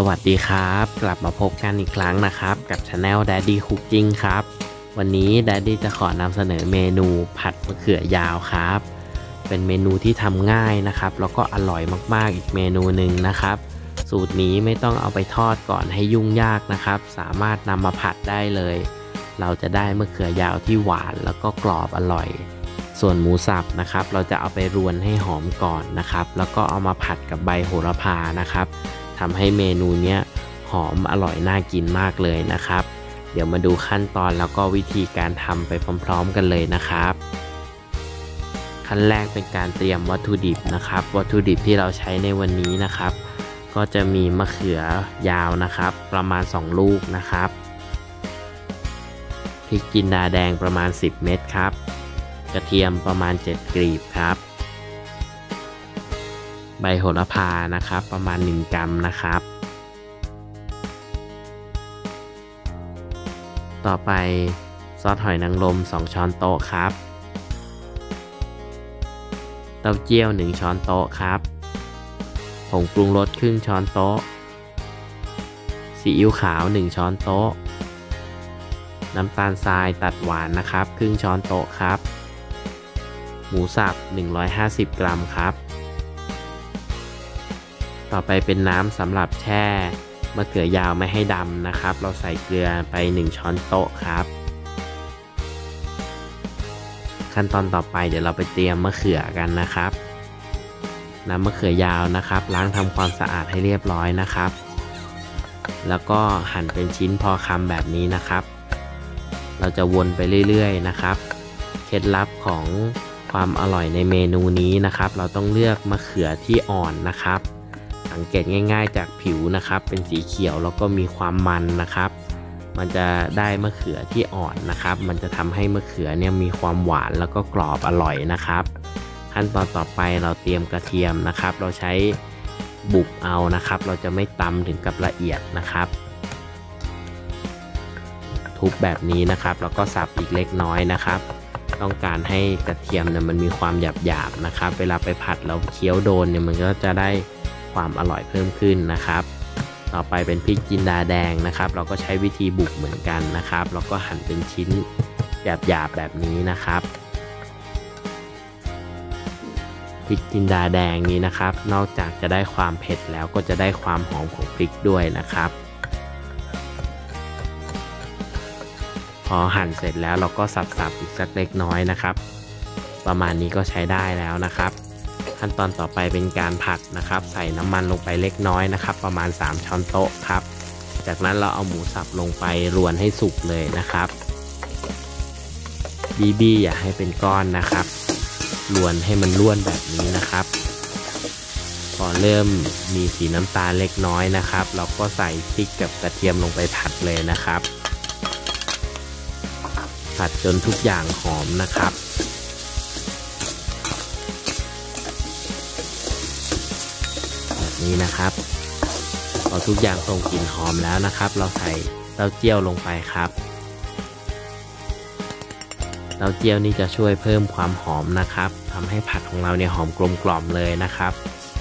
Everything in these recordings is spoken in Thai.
สวัสดีครับกลับมาพบกันอีกครั้งนะครับกับ Channel Daddy Cooking ครับวันนี้ Daddy จะขอนำเสนอเมนูผัดมะเขือยาวครับเป็นเมนูที่ทำง่ายนะครับแล้วก็อร่อยมากๆอีกเมนูหนึ่งนะครับสูตรนี้ไม่ต้องเอาไปทอดก่อนให้ยุ่งยากนะครับสามารถนำมาผัดได้เลยเราจะได้มะเขือยาวที่หวานแล้วก็กรอบอร่อยส่วนหมูสับนะครับเราจะเอาไปรวนให้หอมก่อนนะครับแล้วก็เอามาผัดกับใบโหระพานะครับทำให้เมนูเนี้ยหอมอร่อยน่ากินมากเลยนะครับเดี๋ยวมาดูขั้นตอนแล้วก็วิธีการทำไปพร้อมๆกันเลยนะครับขั้นแรกเป็นการเตรียมวัตถุดิบนะครับวัตถุดิบที่เราใช้ในวันนี้นะครับก็จะมีมะเขือยาวนะครับประมาณ2ลูกนะครับพริกจินดาแดงประมาณ10เม็ดครับกระเทียมประมาณ7กลีบครับใบโหระพานะครับประมาณ1กรัมนะครับต่อไปซอสหอยนางรม2ช้อนโต๊ะครับเต้าเจี้ยว1ช้อนโต๊ะครับผงปรุงรสครึ่งช้อนโต๊ะซีอิ๊วขาว1ช้อนโต๊ะน้ำตาลทรายตัดหวานนะครับครึ่งช้อนโต๊ะครับหมูสับ150กรัมครับต่อไปเป็นน้ำสำหรับแช่มะเขือยาวไม่ให้ดำนะครับเราใส่เกลือไป1ช้อนโต๊ะครับขั้นตอนต่อไปเดี๋ยวเราไปเตรียมมะเขือกันนะครับนำมะเขือยาวนะครับล้างทำความสะอาดให้เรียบร้อยนะครับแล้วก็หั่นเป็นชิ้นพอคำแบบนี้นะครับเราจะวนไปเรื่อยๆนะครับเคล็ดลับของความอร่อยในเมนูนี้นะครับเราต้องเลือกมะเขือที่อ่อนนะครับสังเกตง่ายๆจากผิวนะครับเป็นสีเขียวแล้วก็มีความมันนะครับมันจะได้มะเขือที่อ่อนนะครับมันจะทำให้มะเขือเนี่ยมีความหวานแล้วก็กรอบอร่อยนะครับขั้นตอนต่อไปเราเตรียมกระเทียมนะครับเราใช้บุกเอานะครับเราจะไม่ตำถึงกับละเอียดนะครับทุบแบบนี้นะครับแล้วก็สับอีกเล็กน้อยนะครับต้องการให้กระเทียมเนี่ยมันมีความหยาบๆนะครับเวลาไปผัดแล้วเคี้ยวโดนเนี่ยมันก็จะได้ความอร่อยเพิ่มขึ้นนะครับต่อไปเป็นพริกจินดาแดงนะครับเราก็ใช้วิธีบุกเหมือนกันนะครับแล้วก็หั่นเป็นชิ้นหยาบๆแบบนี้นะครับพริกจินดาแดงนี้นะครับนอกจากจะได้ความเผ็ดแล้วก็จะได้ความหอมของพริกด้วยนะครับพอหั่นเสร็จแล้วเราก็สับๆอีกสักเล็กน้อยนะครับประมาณนี้ก็ใช้ได้แล้วนะครับขั้นตอนต่อไปเป็นการผัดนะครับใส่น้ำมันลงไปเล็กน้อยนะครับประมาณ3ช้อนโต๊ะครับจากนั้นเราเอาหมูสับลงไปรวนให้สุกเลยนะครับบี้อย่าให้เป็นก้อนนะครับรวนให้มันร่วนแบบนี้นะครับพอเริ่มมีสีน้ำตาลเล็กน้อยนะครับเราก็ใส่พริกกับกระเทียมลงไปผัดเลยนะครับผัดจนทุกอย่างหอมนะครับแบบนี้นะครับพอทุกอย่างส่งกลิ่นหอมแล้วนะครับเราใส่เต้าเจี้ยวลงไปครับเต้าเจี้ยวนี่จะช่วยเพิ่มความหอมนะครับทำให้ผัดของเราเนี่ยหอมกลมกล่อมเลยนะครับ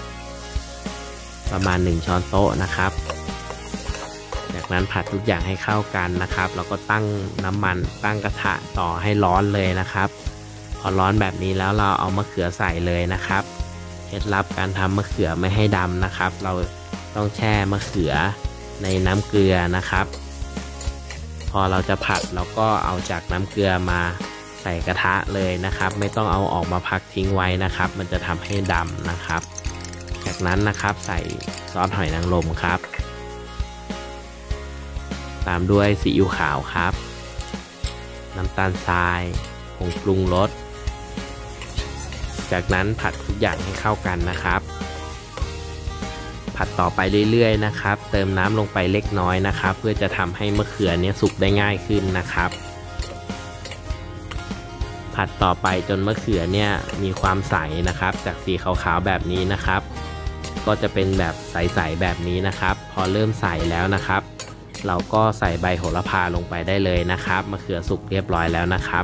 ประมาณ1ช้อนโต๊ะนะครับจากนั้นผัดทุกอย่างให้เข้ากันนะครับแล้วก็ตั้งน้ำมันตั้งกระทะต่อให้ร้อนเลยนะครับพอร้อนแบบนี้แล้วเราเอามะเขือใส่เลยนะครับเคล็ดลับการทำมะเขือไม่ให้ดำนะครับเราต้องแช่มะเขือในน้ำเกลือนะครับพอเราจะผัดเราก็เอาจากน้ำเกลือมาใส่กระทะเลยนะครับไม่ต้องเอาออกมาพักทิ้งไว้นะครับมันจะทำให้ดำนะครับจากนั้นนะครับใส่ซอสหอยนางรมครับตามด้วยซีอิ๊วขาวครับน้ำตาลทรายผงปรุงรสจากนั้นผัดทุกอย่างให้เข้ากันนะครับผัดต่อไปเรื่อยๆนะครับเติมน้ำลงไปเล็กน้อยนะครับเพื่อจะทำให้มะเขือเนี่ยสุกได้ง่ายขึ้นนะครับผัดต่อไปจนมะเขือเนี่ยมีความใสนะครับจากสีขาวๆแบบนี้นะครับก็จะเป็นแบบใสๆแบบนี้นะครับพอเริ่มใสแล้วนะครับเราก็ใส่ใบโหระพาลงไปได้เลยนะครับมะเขือสุกเรียบร้อยแล้วนะครับ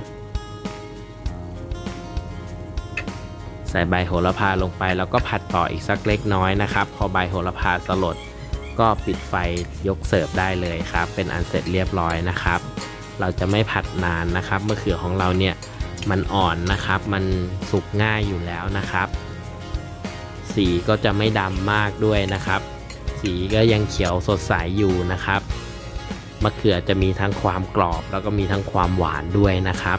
ใส่ใบโหระพาลงไปแล้วก็ผัดต่ออีกสักเล็กน้อยนะครับพอใบโหระพาสลดก็ปิดไฟยกเสิร์ฟได้เลยครับเป็นอันเสร็จเรียบร้อยนะครับเราจะไม่ผัดนานนะครับมะเขือของเราเนี่ยมันอ่อนนะครับมันสุกง่ายอยู่แล้วนะครับสีก็จะไม่ดำมากด้วยนะครับสีก็ยังเขียวสดใสอยู่นะครับมะเขือจะมีทั้งความกรอบแล้วก็มีทั้งความหวานด้วยนะครับ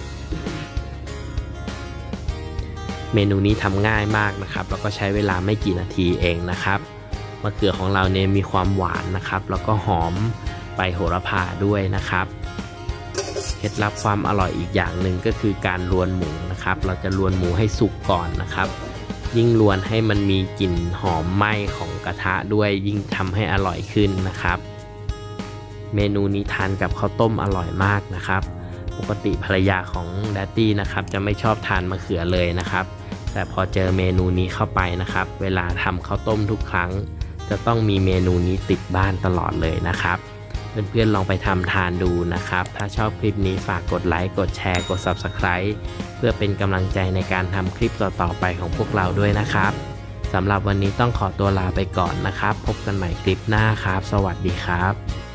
เมนูนี้ทำง่ายมากนะครับแล้วก็ใช้เวลาไม่กี่นาทีเองนะครับมะเขือของเราเนี่ยมีความหวานนะครับแล้วก็หอมใบโหระพาด้วยนะครับเคล็ดลับความอร่อยอีกอย่างหนึ่งก็คือการรวนหมูนะครับเราจะรวนหมูให้สุกก่อนนะครับยิ่งรวนให้มันมีกลิ่นหอมไหม้ของกระทะด้วยยิ่งทำให้อร่อยขึ้นนะครับเมนูนี้ทานกับข้าวต้มอร่อยมากนะครับปกติภรรยาของแดดดี้นะครับจะไม่ชอบทานมะเขือเลยนะครับแต่พอเจอเมนูนี้เข้าไปนะครับเวลาทำข้าวต้มทุกครั้งจะต้องมีเมนูนี้ติดบ้านตลอดเลยนะครับเพื่อนๆลองไปทำทานดูนะครับถ้าชอบคลิปนี้ฝากกดไลค์กดแชร์กด Subscribe เพื่อเป็นกำลังใจในการทำคลิปต่อๆไปของพวกเราด้วยนะครับสำหรับวันนี้ต้องขอตัวลาไปก่อนนะครับพบกันใหม่คลิปหน้าครับสวัสดีครับ